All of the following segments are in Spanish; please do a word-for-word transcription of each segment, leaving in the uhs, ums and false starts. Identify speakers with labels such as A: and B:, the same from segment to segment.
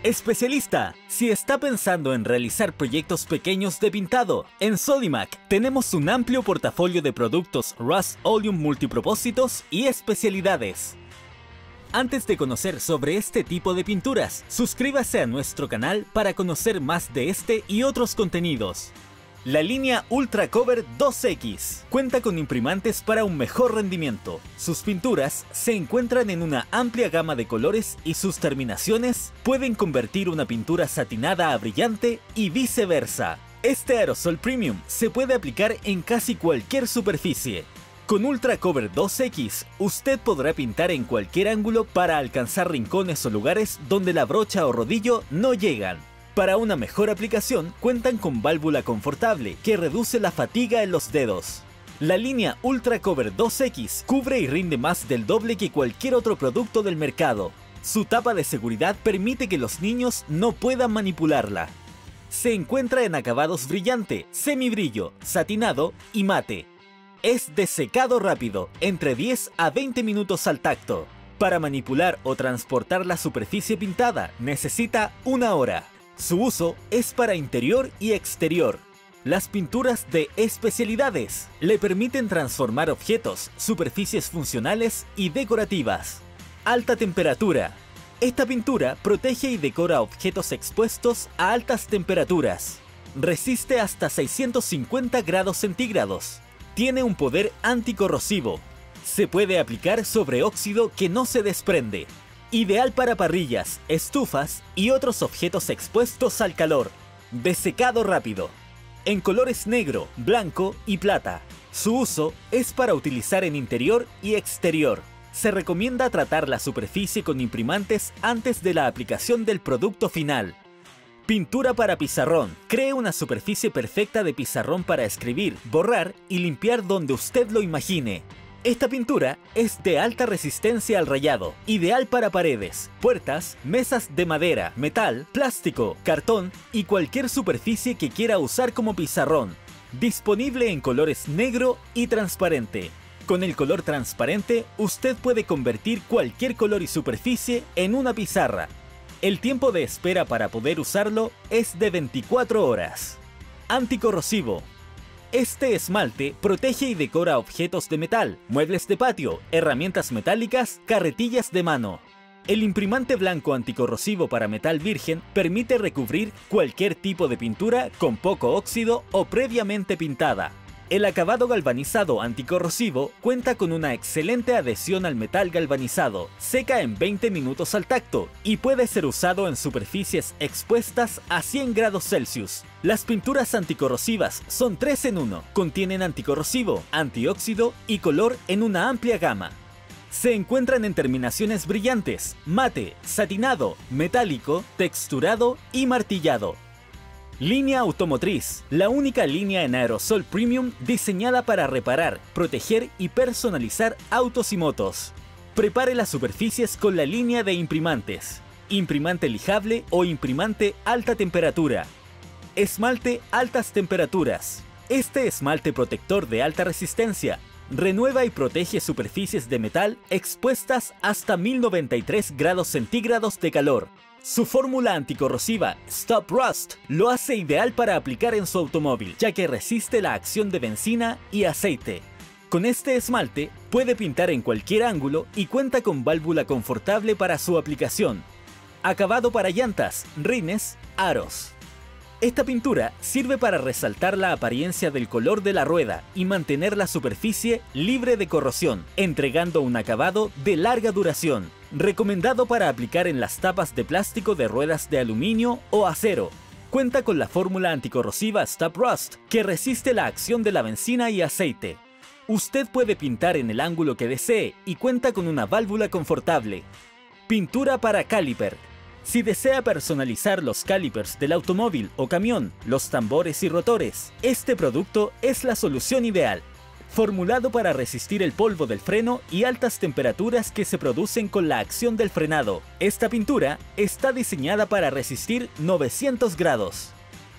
A: Especialista, si está pensando en realizar proyectos pequeños de pintado, en Sodimac tenemos un amplio portafolio de productos Rust Oleum multipropósitos y especialidades. Antes de conocer sobre este tipo de pinturas, suscríbase a nuestro canal para conocer más de este y otros contenidos. La línea Ultra Cover dos equis cuenta con imprimantes para un mejor rendimiento. Sus pinturas se encuentran en una amplia gama de colores y sus terminaciones pueden convertir una pintura satinada a brillante y viceversa. Este aerosol premium se puede aplicar en casi cualquier superficie. Con Ultra Cover dos equis, usted podrá pintar en cualquier ángulo para alcanzar rincones o lugares donde la brocha o rodillo no llegan. Para una mejor aplicación, cuentan con válvula confortable que reduce la fatiga en los dedos. La línea Ultra Cover dos equis cubre y rinde más del doble que cualquier otro producto del mercado. Su tapa de seguridad permite que los niños no puedan manipularla. Se encuentra en acabados brillante, semibrillo, satinado y mate. Es de secado rápido, entre diez a veinte minutos al tacto. Para manipular o transportar la superficie pintada, necesita una hora. Su uso es para interior y exterior. Las pinturas de especialidades le permiten transformar objetos, superficies funcionales y decorativas. Alta temperatura. Esta pintura protege y decora objetos expuestos a altas temperaturas. Resiste hasta seiscientos cincuenta grados centígrados. Tiene un poder anticorrosivo. Se puede aplicar sobre óxido que no se desprende. Ideal para parrillas, estufas y otros objetos expuestos al calor. De secado rápido. En colores negro, blanco y plata. Su uso es para utilizar en interior y exterior. Se recomienda tratar la superficie con imprimantes antes de la aplicación del producto final. Pintura para pizarrón. Cree una superficie perfecta de pizarrón para escribir, borrar y limpiar donde usted lo imagine. Esta pintura es de alta resistencia al rayado, ideal para paredes, puertas, mesas de madera, metal, plástico, cartón y cualquier superficie que quiera usar como pizarrón. Disponible en colores negro y transparente. Con el color transparente, usted puede convertir cualquier color y superficie en una pizarra. El tiempo de espera para poder usarlo es de veinticuatro horas. Anticorrosivo. Este esmalte protege y decora objetos de metal, muebles de patio, herramientas metálicas, carretillas de mano. El imprimante blanco anticorrosivo para metal virgen permite recubrir cualquier tipo de pintura con poco óxido o previamente pintada. El acabado galvanizado anticorrosivo cuenta con una excelente adhesión al metal galvanizado, seca en veinte minutos al tacto y puede ser usado en superficies expuestas a cien grados Celsius. Las pinturas anticorrosivas son tres en uno, contienen anticorrosivo, antióxido y color en una amplia gama. Se encuentran en terminaciones brillantes, mate, satinado, metálico, texturado y martillado. Línea automotriz, la única línea en aerosol premium diseñada para reparar, proteger y personalizar autos y motos. Prepare las superficies con la línea de imprimantes. Imprimante lijable o imprimante alta temperatura. Esmalte altas temperaturas. Este esmalte protector de alta resistencia renueva y protege superficies de metal expuestas hasta mil noventa y tres grados centígrados de calor. Su fórmula anticorrosiva Stop Rust lo hace ideal para aplicar en su automóvil, ya que resiste la acción de benzina y aceite. Con este esmalte puede pintar en cualquier ángulo y cuenta con válvula confortable para su aplicación. Acabado para llantas, rines, aros. Esta pintura sirve para resaltar la apariencia del color de la rueda y mantener la superficie libre de corrosión, entregando un acabado de larga duración. Recomendado para aplicar en las tapas de plástico de ruedas de aluminio o acero. Cuenta con la fórmula anticorrosiva Stop Rust, que resiste la acción de la benzina y aceite. Usted puede pintar en el ángulo que desee y cuenta con una válvula confortable. Pintura para caliper. Si desea personalizar los calipers del automóvil o camión, los tambores y rotores, este producto es la solución ideal. Formulado para resistir el polvo del freno y altas temperaturas que se producen con la acción del frenado, esta pintura está diseñada para resistir novecientos grados.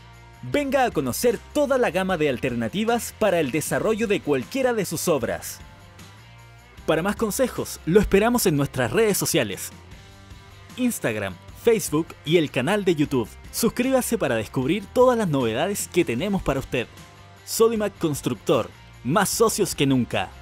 A: Venga a conocer toda la gama de alternativas para el desarrollo de cualquiera de sus obras. Para más consejos, lo esperamos en nuestras redes sociales: Instagram, Facebook y el canal de YouTube. Suscríbase para descubrir todas las novedades que tenemos para usted. Sodimac Constructor, más socios que nunca.